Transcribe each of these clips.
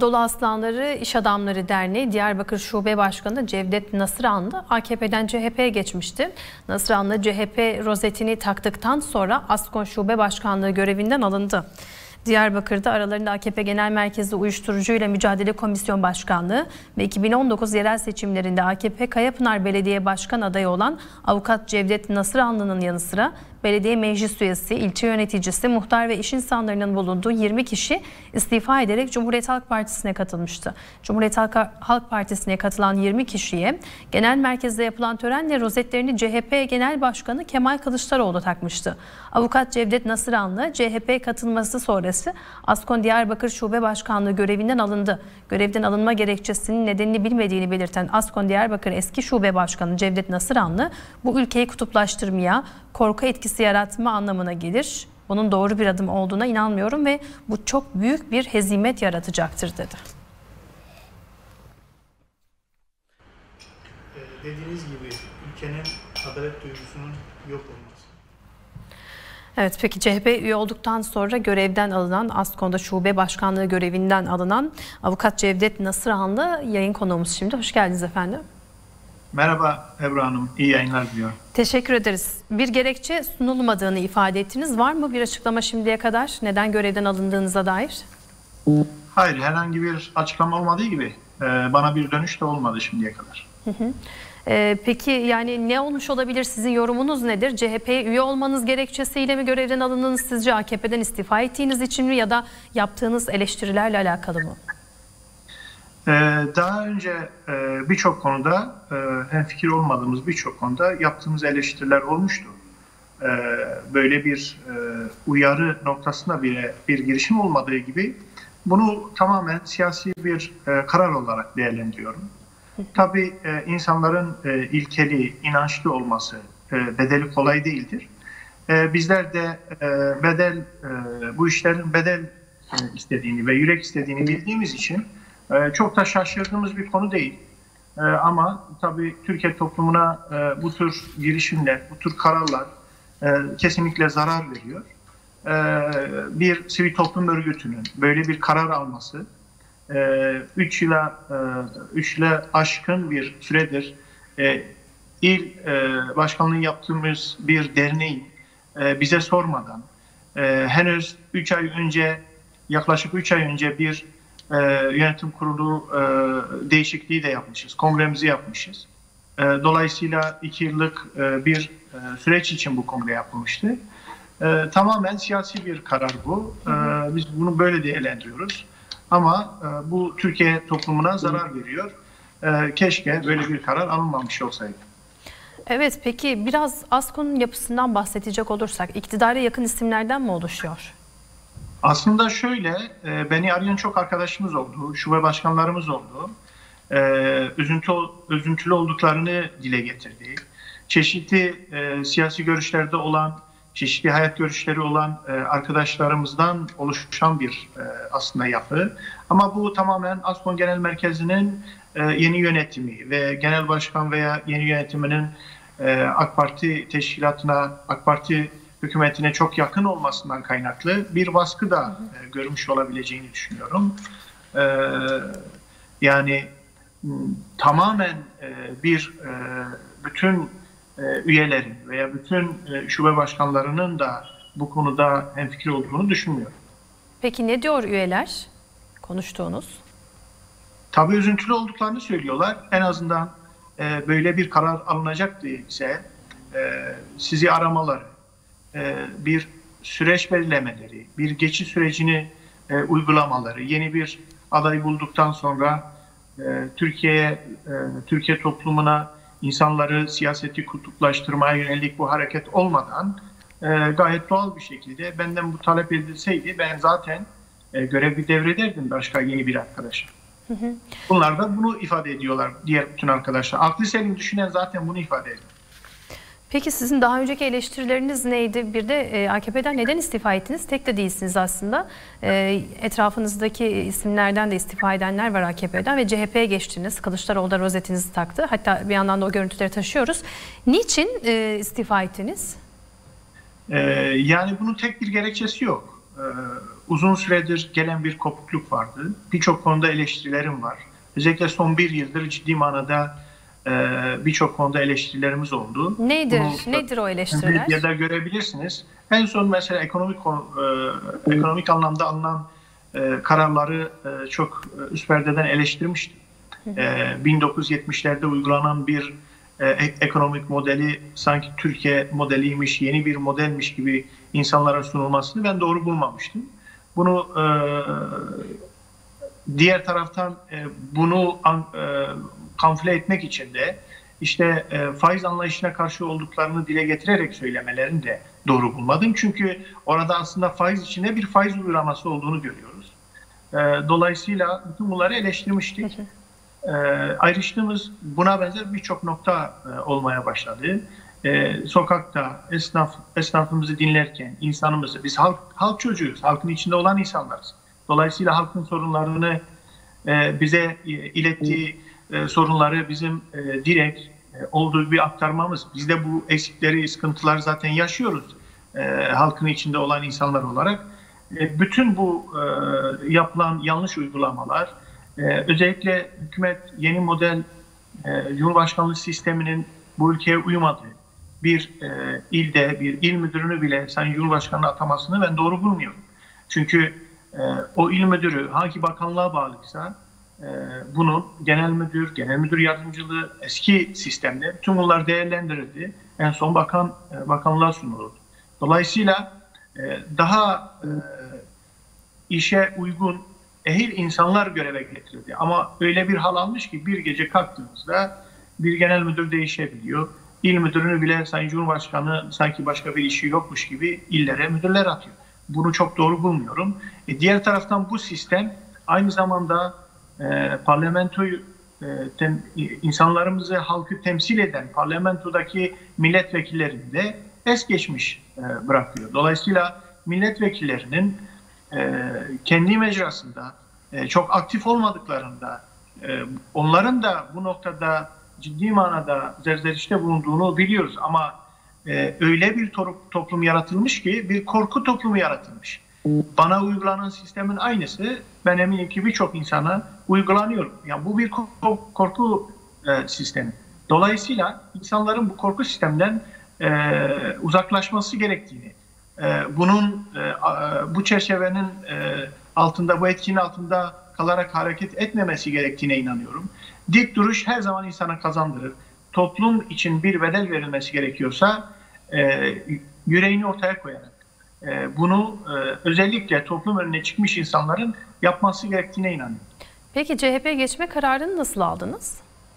Dolu Aslanları İş Adamları Derneği Diyarbakır Şube Başkanı Cevdet Nasıranlı AKP'den CHP'ye geçmişti. Nasıranlı CHP rozetini taktıktan sonra ASKON Şube Başkanlığı görevinden alındı. Diyarbakır'da aralarında AKP Genel Merkezi Uyuşturucuyla Mücadele Komisyon Başkanlığı ve 2019 yerel seçimlerinde AKP Kayapınar Belediye Başkan adayı olan avukat Cevdet Nasıranlı'nın yanı sıra belediye meclis üyesi, ilçe yöneticisi, muhtar ve iş insanlarının bulunduğu 20 kişi istifa ederek Cumhuriyet Halk Partisi'ne katılmıştı. Cumhuriyet Halk Partisi'ne katılan 20 kişiye genel merkezde yapılan törenle rozetlerini CHP Genel Başkanı Kemal Kılıçdaroğlu takmıştı. Avukat Cevdet Nasıranlı CHP katılması sonrası ASKON Diyarbakır Şube Başkanlığı görevinden alındı. Görevden alınma gerekçesinin nedenini bilmediğini belirten ASKON Diyarbakır eski Şube Başkanı Cevdet Nasıranlı, bu ülkeyi kutuplaştırmaya, korku etkisi yaratma anlamına gelir. Bunun doğru bir adım olduğuna inanmıyorum ve bu çok büyük bir hezimet yaratacaktır dedi. Dediğiniz gibi ülkenin adalet duygusunun yok olması. Evet, peki CHP üye olduktan sonra görevden alınan, ASKON'da şube başkanlığı görevinden alınan avukat Cevdet Nasıranlı yayın konuğumuz şimdi. Hoş geldiniz efendim. Merhaba Ebru Hanım, iyi yayınlar diliyorum. Teşekkür ederiz. Bir gerekçe sunulmadığını ifade ettiniz. Var mı bir açıklama şimdiye kadar? Neden görevden alındığınıza dair? Hayır, herhangi bir açıklama olmadığı gibi bana bir dönüş de olmadı şimdiye kadar. Peki yani ne olmuş olabilir? Sizin yorumunuz nedir? CHP'ye üye olmanız gerekçesiyle mi görevden alındınız? Sizce AKP'den istifa ettiğiniz için mi ya da yaptığınız eleştirilerle alakalı mı? Daha önce birçok konuda hemfikir olmadığımız birçok konuda yaptığımız eleştiriler olmuştu. Böyle bir uyarı noktasında bir girişim olmadığı gibi bunu tamamen siyasi bir karar olarak değerlendiriyorum. Tabii insanların ilkeli, inançlı olması bedeli kolay değildir. Bizler de bu işlerin bedel istediğini ve yürek istediğini bildiğimiz için çok da şaşırdığımız bir konu değil. Ama tabii Türkiye toplumuna bu tür girişimler, bu tür kararlar kesinlikle zarar veriyor. Bir sivil toplum örgütünün böyle bir karar alması, 3 yıla aşkın bir süredir il başkanlığı yaptığımız bir derneğin bize sormadan henüz yaklaşık 3 ay önce bir yönetim kurulu değişikliği de yapmışız. Kongremizi yapmışız. Dolayısıyla 2 yıllık bir süreç için bu kongre yapılmıştı. Tamamen siyasi bir karar bu. Biz bunu böyle değerlendiriyoruz. Ama bu Türkiye toplumuna zarar veriyor. Keşke böyle bir karar alınmamış olsaydı. Evet, peki biraz ASKON'un yapısından bahsedecek olursak iktidara yakın isimlerden mi oluşuyor? Aslında şöyle, beni arayan çok arkadaşımız oldu, şube başkanlarımız oldu. Üzüntülü olduklarını dile getirdi. Çeşitli siyasi görüşlerde olan, çeşitli hayat görüşleri olan arkadaşlarımızdan oluşan bir aslında yapı. Ama bu tamamen ASKON Genel Merkezi'nin yeni yönetimi ve genel başkan veya yeni yönetiminin AK Parti teşkilatına, AK Parti hükümetine çok yakın olmasından kaynaklı bir baskı da görmüş olabileceğini düşünüyorum. Yani tamamen bütün üyelerin veya bütün şube başkanlarının da bu konuda hemfikir olduğunu düşünmüyorum. Peki ne diyor üyeler konuştuğunuz? Tabii üzüntülü olduklarını söylüyorlar. En azından böyle bir karar alınacak ise sizi aramaları, bir süreç belirlemeleri, bir geçiş sürecini uygulamaları, yeni bir aday bulduktan sonra Türkiye toplumuna insanları siyaseti kutuplaştırmaya yönelik bu hareket olmadan gayet doğal bir şekilde benden bu talep edilseydi ben zaten görevi devrederdim başka yeni bir arkadaşa. Bunlar da bunu ifade ediyorlar diğer bütün arkadaşlar. Aklı selim düşünen zaten bunu ifade ediyor. Peki sizin daha önceki eleştirileriniz neydi? Bir de AKP'den neden istifa ettiniz? Tek de değilsiniz aslında. Etrafınızdaki isimlerden de istifa edenler var AKP'den ve CHP'ye geçtiniz. Kılıçdaroğlu da rozetinizi taktı. Hatta bir yandan da o görüntüleri taşıyoruz. Niçin istifa ettiniz? Yani bunun tek bir gerekçesi yok. uzun süredir gelen bir kopukluk vardı. Birçok konuda eleştirilerim var. Özellikle son bir yıldır ciddi manada birçok konuda eleştirilerimiz oldu. Nedir o eleştiriler? Ya da görebilirsiniz. En son mesela ekonomik anlamda alınan kararları çok üst perdeden eleştirmiştim. 1970'lerde uygulanan bir ekonomik modeli sanki Türkiye modeliymiş, yeni bir modelmiş gibi insanlara sunulmasını ben doğru bulmamıştım. Bunu diğer taraftan bunu kamufle etmek için de işte faiz anlayışına karşı olduklarını dile getirerek söylemelerini de doğru bulmadım. Çünkü orada aslında faiz içinde bir faiz uygulaması olduğunu görüyoruz. Dolayısıyla bütün bunları eleştirmiştik. Ayrıştığımız buna benzer birçok nokta olmaya başladı. Sokakta esnafımızı dinlerken, insanımızı, biz halk çocuğuyuz, halkın içinde olan insanlarız. Dolayısıyla halkın sorunlarını bize ilettiği sorunları bizim direkt olduğu bir aktarmamız. Biz de bu eksikleri, sıkıntıları zaten yaşıyoruz halkın içinde olan insanlar olarak. Bütün bu yapılan yanlış uygulamalar, özellikle hükümet yeni model Cumhurbaşkanlığı sisteminin bu ülkeye uymadığı bir ilde bir il müdürünü bile Sayın Cumhurbaşkanı atamasını ben doğru bulmuyorum. Çünkü o il müdürü hangi bakanlığa bağlıysa bunun genel müdür yardımcılığı eski sistemde tüm bunlar değerlendirildi. En son bakanlığa sunuldu. Dolayısıyla daha işe uygun ehil insanlar göreve getirildi. Ama öyle bir hal almış ki bir gece kalktığımızda bir genel müdür değişebiliyor. İl müdürünü bile Sayın Cumhurbaşkanı sanki başka bir işi yokmuş gibi illere müdürler atıyor. Bunu çok doğru bulmuyorum. Diğer taraftan bu sistem aynı zamanda parlamentoyu insanlarımızı, halkı temsil eden parlamentodaki milletvekillerini de es geçmiş bırakıyor. Dolayısıyla milletvekillerinin kendi mecrasında çok aktif olmadıklarında onların da bu noktada ciddi manada zerzenişte bulunduğunu biliyoruz. Ama öyle bir toplum yaratılmış ki bir korku toplumu yaratılmış. Bana uygulanan sistemin aynısı ben eminim ki birçok insana uygulanıyor. Yani bu bir korku sistemi. Dolayısıyla insanların bu korku sisteminden uzaklaşması gerektiğini, bu çerçevenin altında, bu etkinin altında kalarak hareket etmemesi gerektiğine inanıyorum. Dik duruş her zaman insana kazandırır. Toplum için bir bedel verilmesi gerekiyorsa yüreğini ortaya koyarak bunu özellikle toplum önüne çıkmış insanların yapması gerektiğine inanıyorum. Peki CHP geçme kararını nasıl aldınız?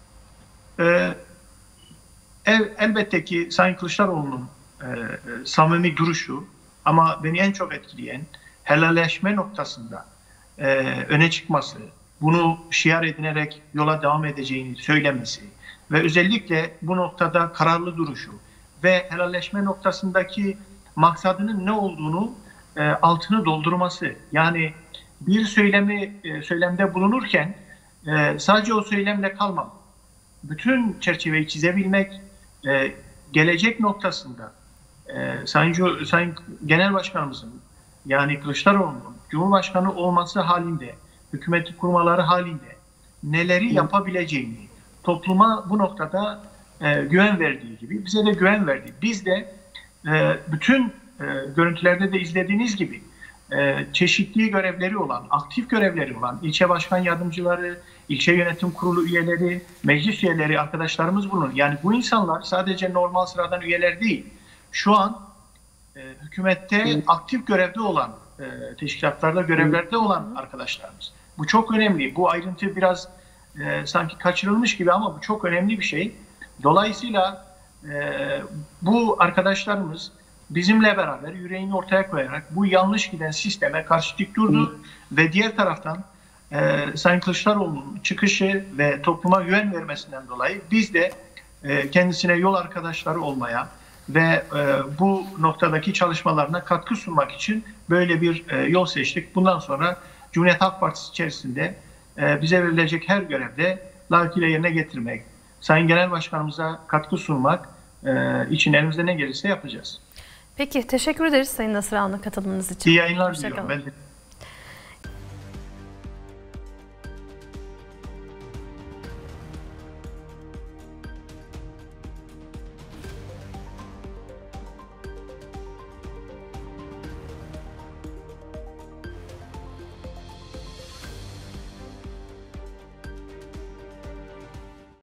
Elbette ki Sayın Kılıçdaroğlu'nun samimi duruşu ama beni en çok etkileyen helalleşme noktasında öne çıkması, bunu şiar edinerek yola devam edeceğini söylemesi ve özellikle bu noktada kararlı duruşu ve helalleşme noktasındaki maksadının ne olduğunu altını doldurması. Yani bir söylemde bulunurken sadece o söylemle kalmamak, bütün çerçeveyi çizebilmek, gelecek noktasında Sayın Genel Başkanımızın yani Kılıçdaroğlu'nun Cumhurbaşkanı olması halinde, hükümeti kurmaları halinde neleri yapabileceğini topluma bu noktada güven verdiği gibi bize de güven verdi. Biz de bütün görüntülerde de izlediğiniz gibi çeşitli görevleri olan, aktif görevleri olan ilçe başkan yardımcıları, ilçe yönetim kurulu üyeleri, meclis üyeleri arkadaşlarımız bulunur. Yani bu insanlar sadece normal sıradan üyeler değil. Şu an hükümette aktif görevde olan, teşkilatlarda görevlerde olan arkadaşlarımız. Bu çok önemli. Bu ayrıntı biraz sanki kaçırılmış gibi ama bu çok önemli bir şey. Dolayısıyla bu arkadaşlarımız bizimle beraber yüreğini ortaya koyarak bu yanlış giden sisteme karşı dik durdu ve diğer taraftan Sayın Kılıçdaroğlu'nun çıkışı ve topluma güven vermesinden dolayı biz de kendisine yol arkadaşları olmaya ve bu noktadaki çalışmalarına katkı sunmak için böyle bir yol seçtik. Bundan sonra Cumhuriyet Halk Partisi içerisinde bize verilecek her görevde layıkıyla yerine getirmek, Sayın Genel Başkanımıza katkı sunmak için elimizde ne gelirse yapacağız. Peki teşekkür ederiz Sayın Nasır Anlı katılımınız için. İyi yayınlar Hoşça diliyorum. kalın. Ben de